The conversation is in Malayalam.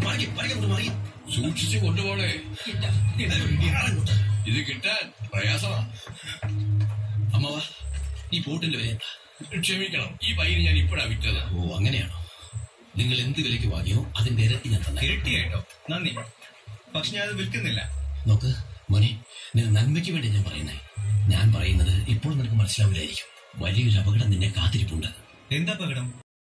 സൂക്ഷിച്ചു കൊണ്ടുപോണേ. ഇത് കിട്ടാൻ പ്രയാസമാണ്. അമ്മവാ, ഈ ബോട്ടിന്റെ വില എന്താ? ക്ഷമിക്കണം, ഈ പൈര് ഞാൻ ഇപ്പോഴാ വിറ്റത്. ഓ, അങ്ങനെയാണോ? നിങ്ങൾ എന്ത് വിലയ്ക്ക് വാങ്ങിയോ അതിന്റെ ഇരട്ടി ഞാൻ തന്നെ. ഇരട്ടിയായിട്ടോ? നന്ദി, പക്ഷെ ഞാൻ അത് വിൽക്കുന്നില്ല. നോക്ക് മോനെ, നിന്റെ നന്മയ്ക്ക് വേണ്ടി ഞാൻ പറയുന്നേ. ഞാൻ പറയുന്നത് ഇപ്പോൾ നിനക്ക് മനസ്സിലാവില്ലായിരിക്കും. വലിയൊരു അപകടം നിന്നെ കാത്തിരിപ്പുണ്ട്. എന്താ അപകടം?